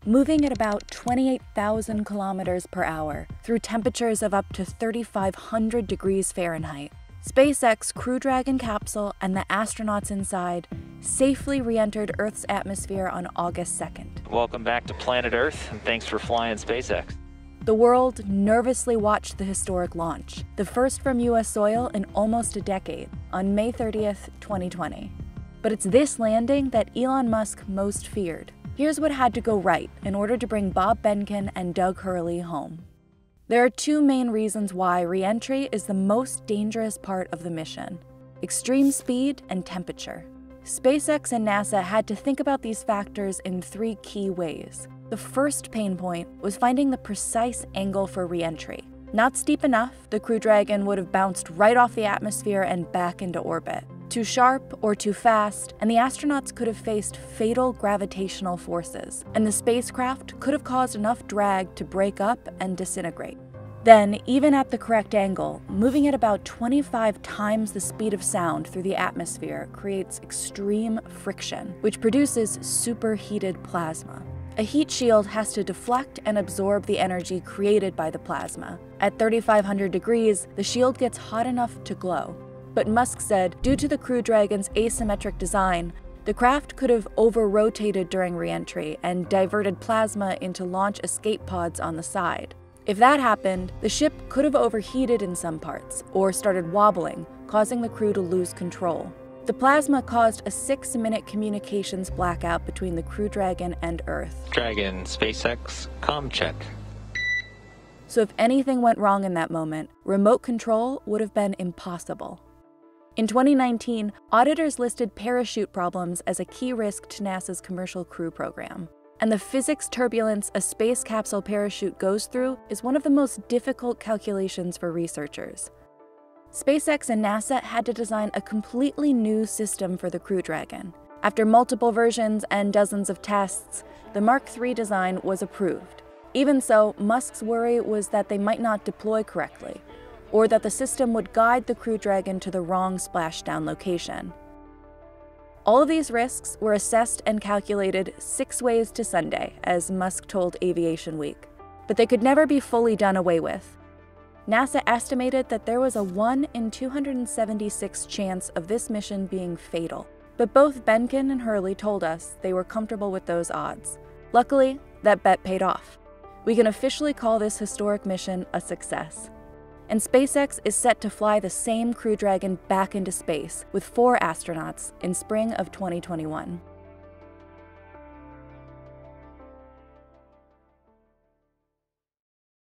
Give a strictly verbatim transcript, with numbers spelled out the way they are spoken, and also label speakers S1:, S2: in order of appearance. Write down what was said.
S1: moving at about twenty-eight thousand kilometers per hour through temperatures of up to thirty-five hundred degrees Fahrenheit. SpaceX Crew Dragon capsule and the astronauts inside safely re-entered Earth's atmosphere on August second.
S2: Welcome back to planet Earth, and thanks for flying SpaceX.
S1: The world nervously watched the historic launch, the first from U S soil in almost a decade, on May thirtieth, twenty twenty. But it's this landing that Elon Musk most feared. Here's what had to go right in order to bring Bob Behnken and Doug Hurley home. There are two main reasons why re-entry is the most dangerous part of the mission: extreme speed and temperature. SpaceX and NASA had to think about these factors in three key ways. The first pain point was finding the precise angle for re-entry. Not steep enough, the Crew Dragon would have bounced right off the atmosphere and back into orbit. Too sharp or too fast, and the astronauts could have faced fatal gravitational forces, and the spacecraft could have caused enough drag to break up and disintegrate. Then, even at the correct angle, moving at about twenty-five times the speed of sound through the atmosphere creates extreme friction, which produces superheated plasma. A heat shield has to deflect and absorb the energy created by the plasma. At thirty-five hundred degrees, the shield gets hot enough to glow. But Musk said, due to the Crew Dragon's asymmetric design, the craft could have over-rotated during re-entry and diverted plasma into launch escape pods on the side. If that happened, the ship could have overheated in some parts, or started wobbling, causing the crew to lose control. The plasma caused a six-minute communications blackout between the Crew Dragon and Earth.
S2: Dragon, SpaceX, comm check.
S1: So if anything went wrong in that moment, remote control would have been impossible. In twenty nineteen, auditors listed parachute problems as a key risk to NASA's Commercial Crew program. And the physics turbulence a space capsule parachute goes through is one of the most difficult calculations for researchers. SpaceX and NASA had to design a completely new system for the Crew Dragon. After multiple versions and dozens of tests, the Mark three design was approved. Even so, Musk's worry was that they might not deploy correctly, or that the system would guide the Crew Dragon to the wrong splashdown location. All of these risks were assessed and calculated six ways to Sunday, as Musk told Aviation Week, but they could never be fully done away with. NASA estimated that there was a one in two hundred seventy-six chance of this mission being fatal, but both Behnken and Hurley told us they were comfortable with those odds. Luckily, that bet paid off. We can officially call this historic mission a success. And SpaceX is set to fly the same Crew Dragon back into space with four astronauts in spring of twenty twenty-one.